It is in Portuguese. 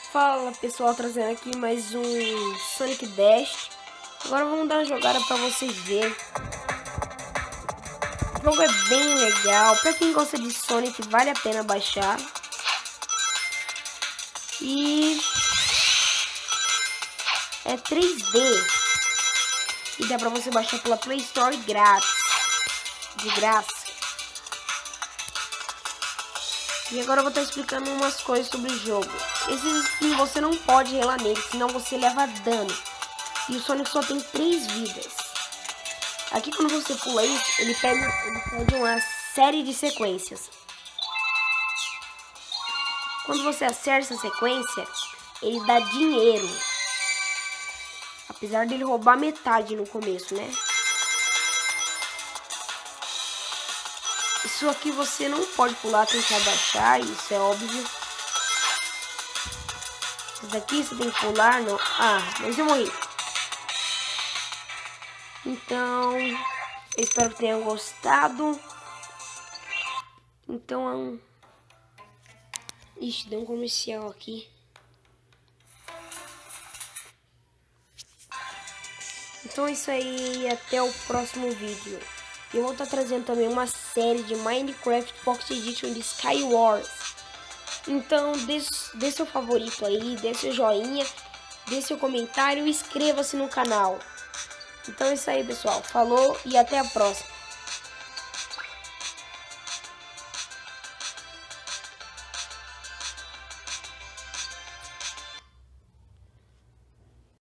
Fala pessoal, trazendo aqui mais um Sonic Dash. Agora vamos dar uma jogada para vocês verem. O jogo é bem legal, para quem gosta de Sonic vale a pena baixar. E é 3D e dá para você baixar pela Play Store grátis, de graça. E agora eu vou estar explicando umas coisas sobre o jogo. Esses skins você não pode relar nele, senão você leva dano. E o Sonic só tem 3 vidas. Aqui quando você pula isso, ele pede uma série de sequências. Quando você acerta essa sequência, ele dá dinheiro. Apesar dele roubar metade no começo, né? Isso aqui você não pode pular, tem que abaixar, isso é óbvio. Isso daqui você tem que pular, não. Ah, mas eu morri. Então, eu espero que tenham gostado. Então, ixi, deu um comercial aqui. Então é isso aí, até o próximo vídeo. Eu vou estar trazendo também uma série de Minecraft Pocket Edition de Skywars. Então dê seu favorito aí, dê seu joinha, dê seu comentário e inscreva-se no canal. Então é isso aí pessoal, falou e até a próxima.